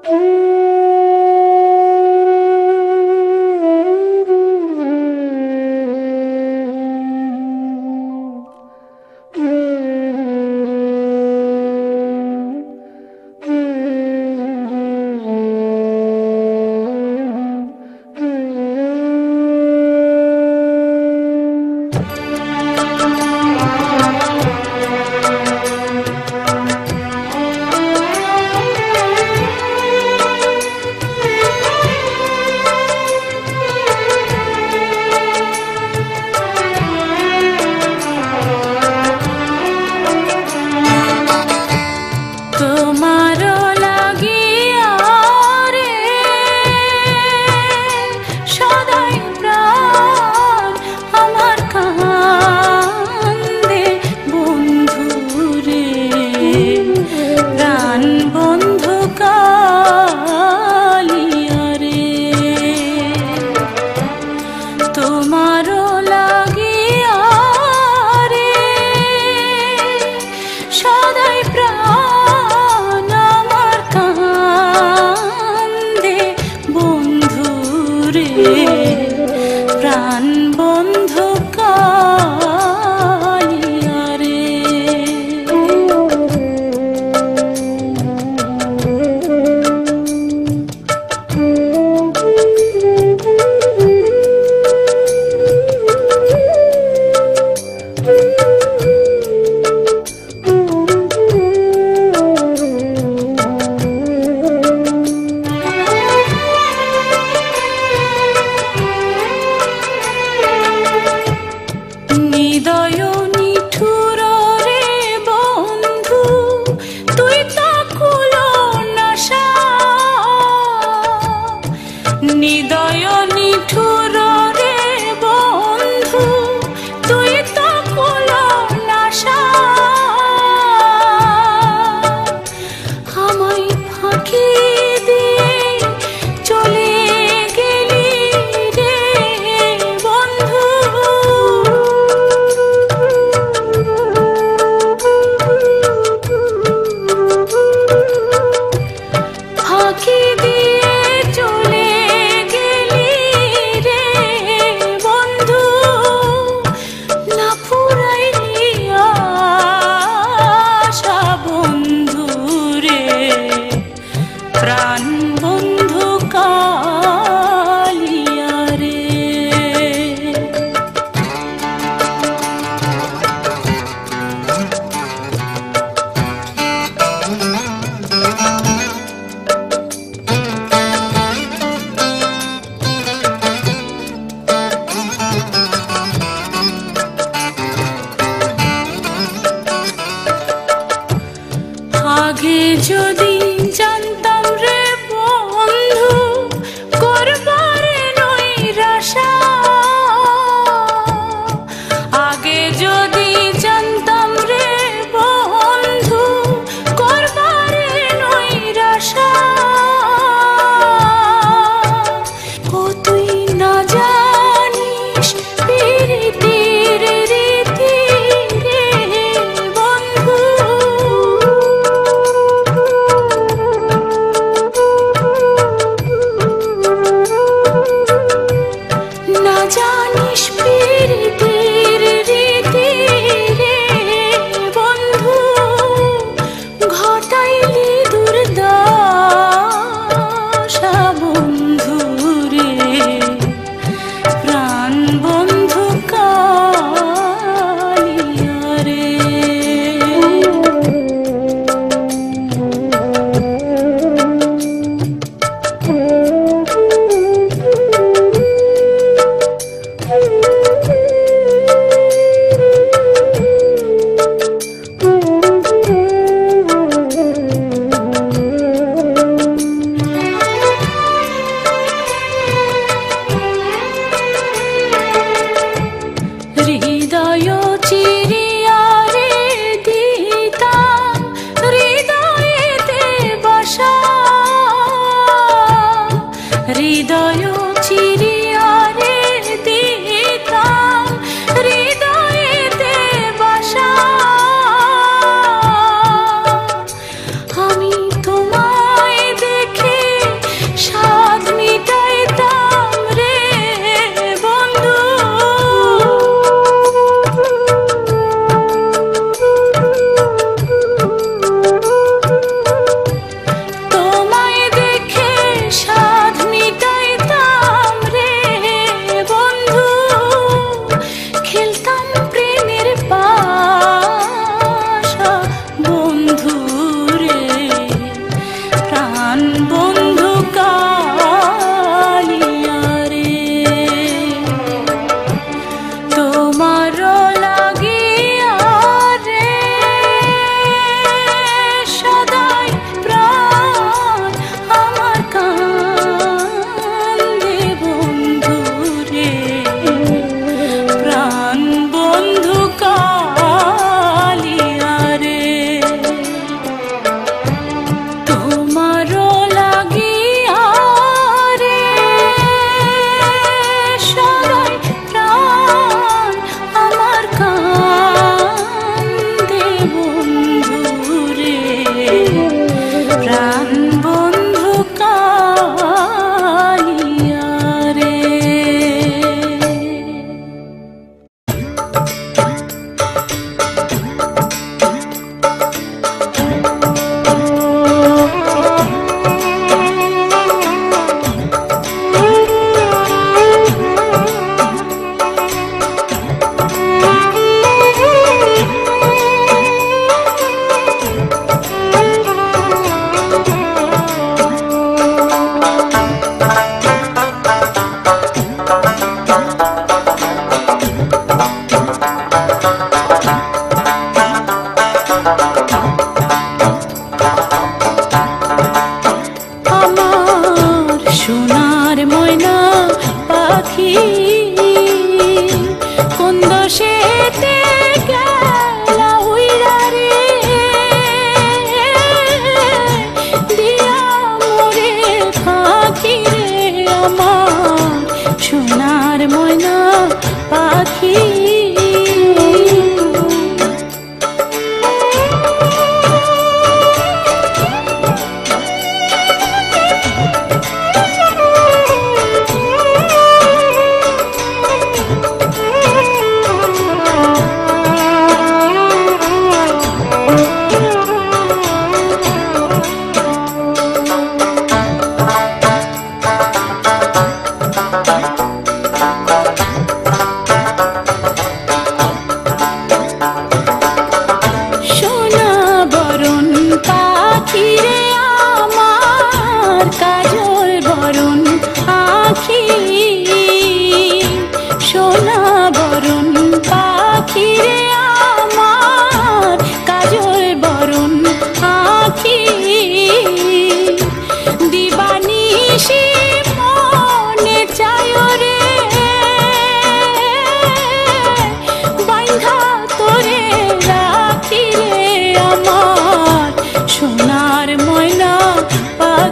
আমি তোমায় দেখে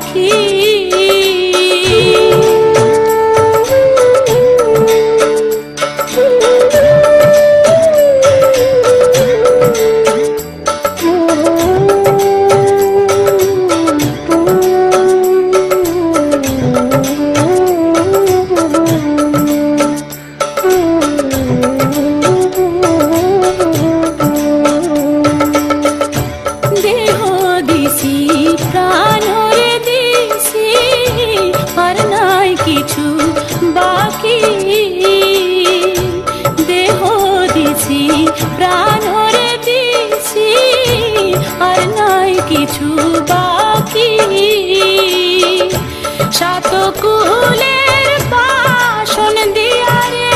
পাখি। সাতকুলের বাসন দিয়া রে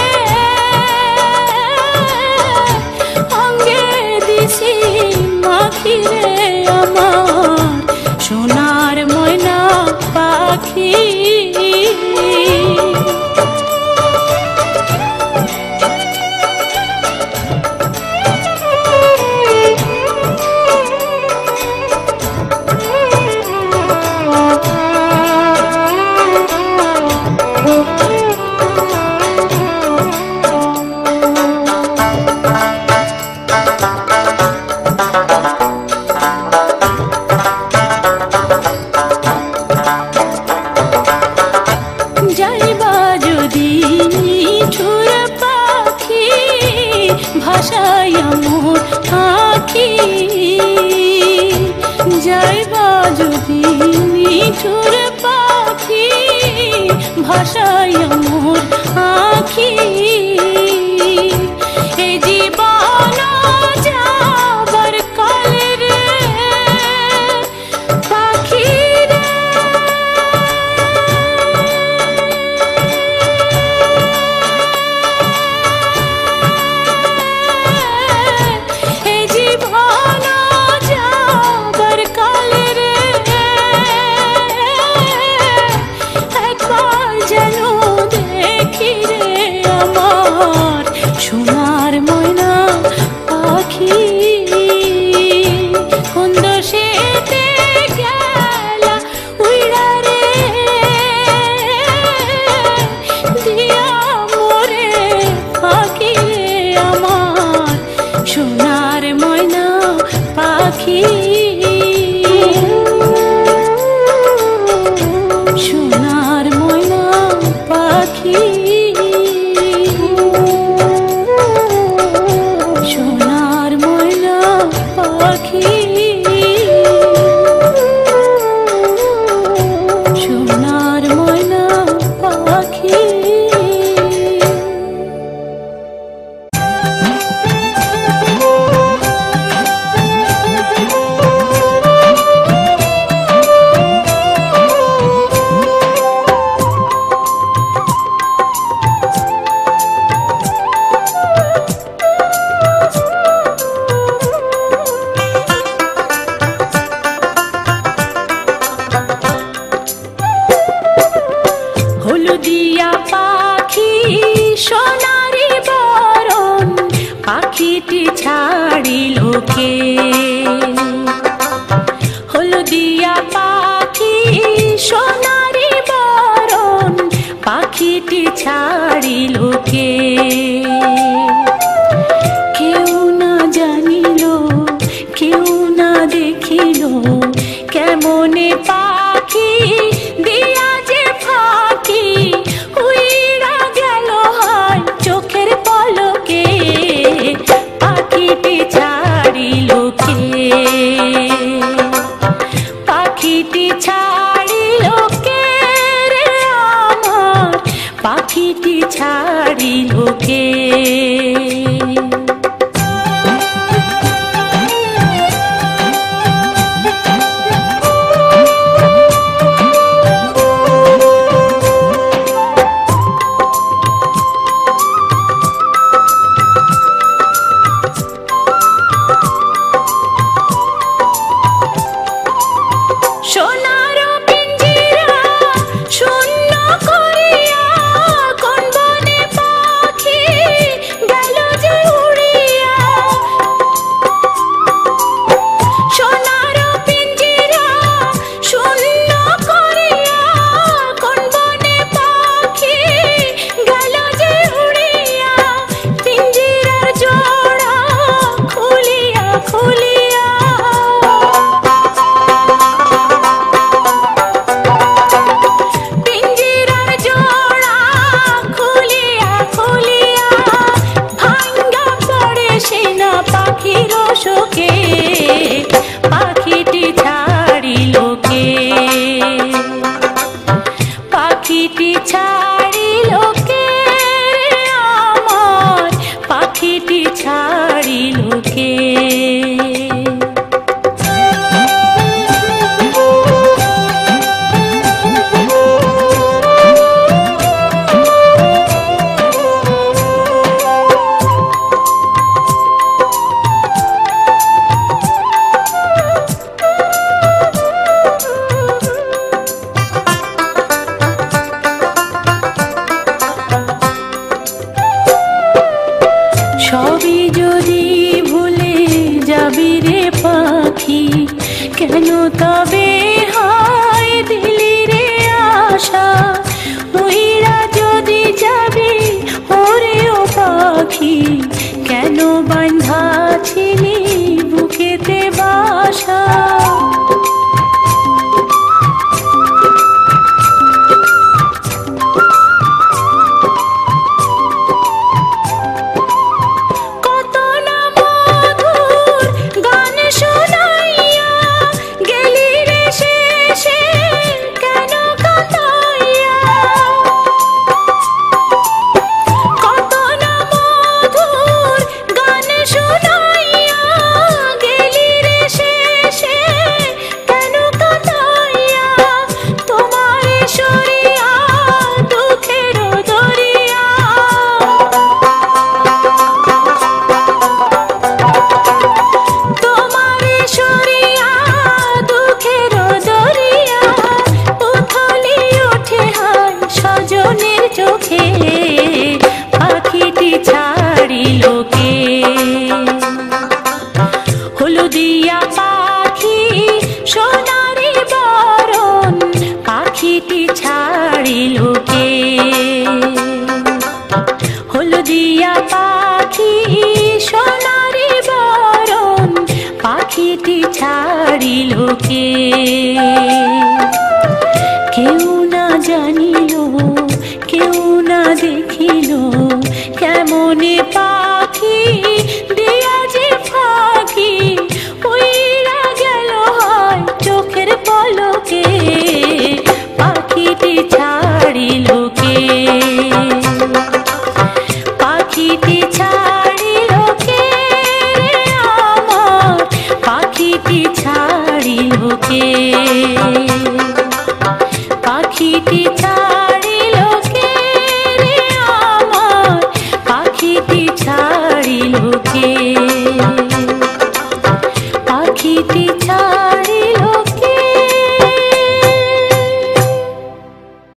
অঙ্গে দিছি মাখি রে আমার সোনার ময়না পাখি। যাইবা যদি নিঠুর পাখি ভাষায় মোর আখি। এ জীবন যাবার কালে রে পাখি রে এ জীবন যাবার কালে রে একবার যেন দেখি রে আমার সোনার ময়না পাখি। কোন দোষেতে গেলা উইড়া রে দিয়া মোরে পাখি রে আমার সোনার ময়না পাখি। সোনার ময়না পাখি সোনার ময়না পাখি সোনার ময়না পাখি। হলুদিয়া পাখি সোনারি বরণ পাখিটি ছাড়িল কে। হলুদিয়া পাখি সোনারি বরণ পাখিটি ছাড়িল কে। কেউ না জানিল কেউ না দেখিল কেমনে পাখি দিয়া যে ফাঁকি উইড়া গেল হয় চোখের পলকে পাখিটি ছাড়িল কে। পাখিটি ছাড়িল কে রে আমার পাখিটি ছাড়িল কে। সোনার পিঞ্জিরা শূন্য করিয়া কোন বনে পাখি গেল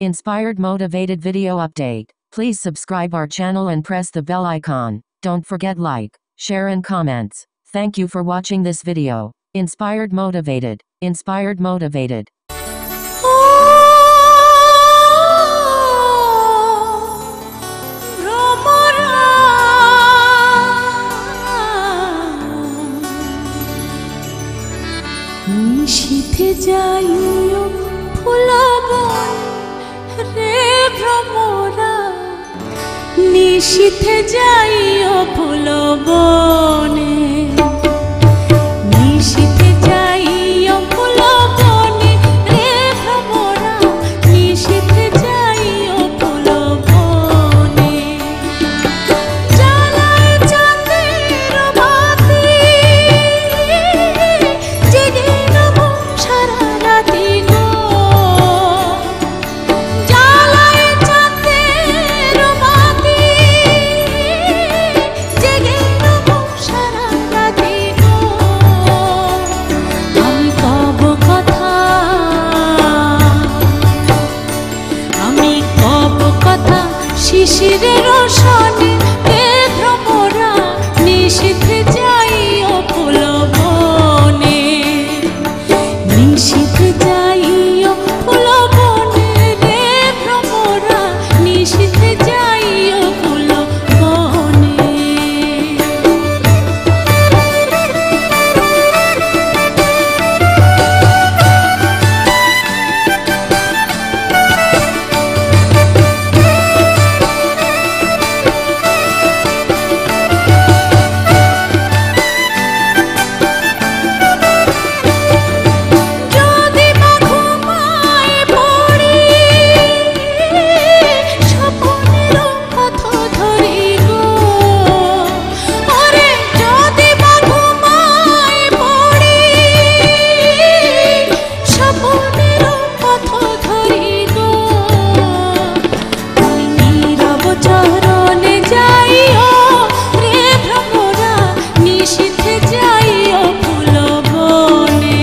Inspired motivated video update. Please subscribe our channel and press the bell icon. Don't forget like, share and comments. Thank you for watching this video. Inspired motivated. Inspired motivated. নিশীথে যাইও ফুলবন রে ভ্রমরা, নিশীথে যাইও ফুলবনে, নিশীথে যাইও ফুলবনে রে ভ্রমরা, নিশীথে যাইও ফুলবনে। জ্বালায় চাঁদের বাতি, জেগে রব সারা রাতি গো। জ্বালায় চাঁদের বাতি, জেগে রব সারা রাতি গো। আমি কব কথা, আমি কব কথা শিশিরের রসনে রে ভ্রমরা, নিশীথে যাইও ফুলবনে, নিশীথে যাইও ফুলবনে রে ভ্রমরা, নিশীথে যাইও ফুলবনে। যদি বা ঘুমায় পড়ি, স্বপ্নেরও পথ ধরি গো। ওরে যদি বা ঘুমায় পড়ি, স্বপ্নেরও পথ ধরি গো। ওই নীরব চরণে যাইও রে ভ্রমরা, নিশীথে যাইও ফুলবনে,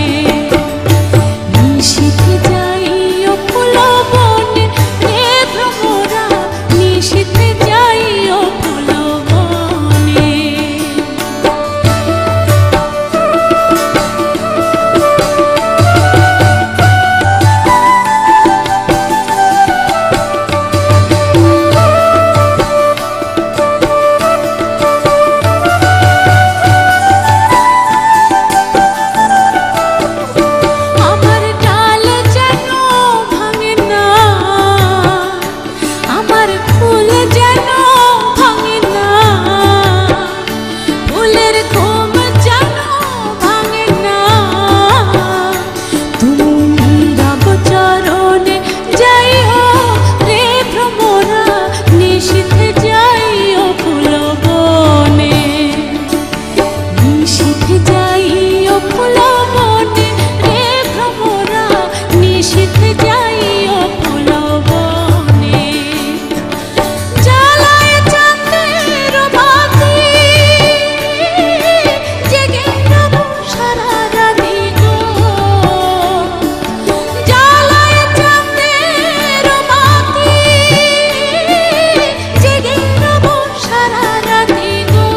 নিশীথে যাইও ফুলবনে রে ভ্রমরা, নিশীথে যাইও ফুলবনে। আমার ডাল যেন ভাঙে না, আমার ফুল যেন ভাঙে না, ফুলের ঘুম যেন ভাঙে না। তুমি নীরব চরণে যাইও রে ভ্রমরা, নিশীথে যাইও ফুলবনে, নিশীথে যাইও ফুলবনে রে ভ্রমরা, নিশীথে যাইও ফুলবনে। জ্বালায় চাঁদের বাতি, জেগে রব সারা রাতি গো। জ্বালায় চাঁদের বাতি, জেগে রব সারা রাতি গো।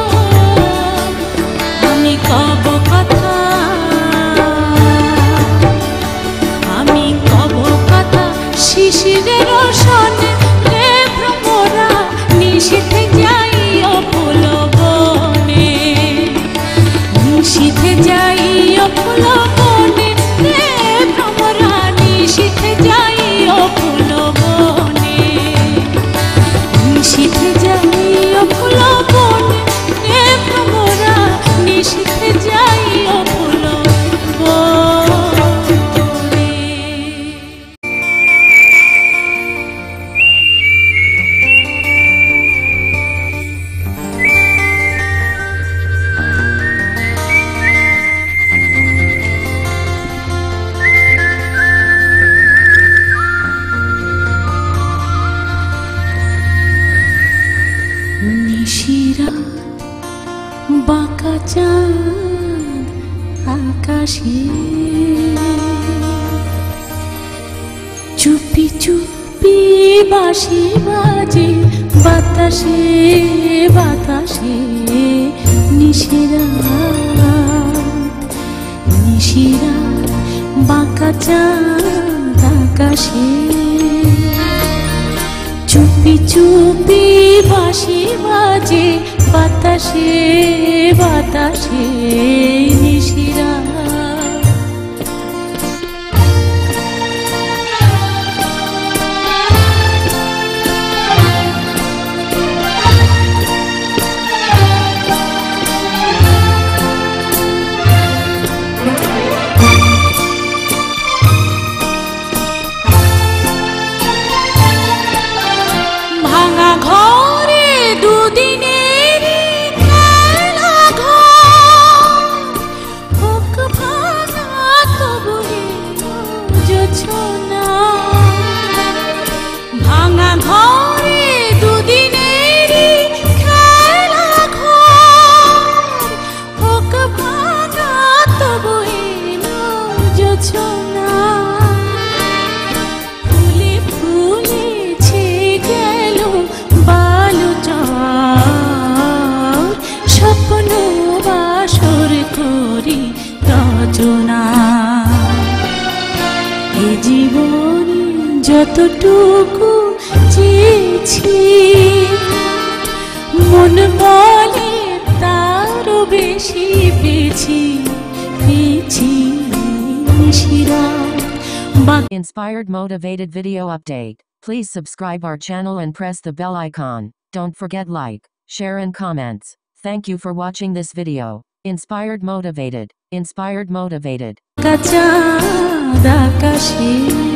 আমি কব কথা, আমি কব কথা শিশিরের রসনে রে ভ্রমরা, নিশীথে যাইও ফুলবনে, নিশীথে যাইও ফুলবনে রে ভ্রমরা, নিশীথে যাইও ফুলবনে, নিশীথে যাইও ফুলবনে রে ভ্রমরা, নিশীথে যাইও ফুলবনে। নিশিরা বাঁকা চাঁদ আকাশে, চুপি চুপি বাঁশি বাজে বাতাসে বাতাসে নিশিরা নিশিরা বাঁকা চাঁদ আকাশে চুপি চুপি বাঁশি বাজে বাতাসে বাতাসে নিশিরা ভাঙা ঘরে দুদিনের খেলা ঘর হোক ভাঙা তবু জোছনা ভাঙা ঘরে দুদিনের খেলা ঘর হোক ভাঙা তবু জোছনা ফুলে ফুলেছে গেল বালুচর স্বপ্ন বাসর করি রচনা এ জীবন যতটুকু চেয়েছি মন বলে তারও বেশি পেয়েছি পেয়েছি নিশিরা Inspired motivated video update. Please subscribe our channel and press the bell icon. Don't forget like, share and comments. Thank you for watching this video. Inspired motivated. Inspired motivated. কাঁচা আকাশে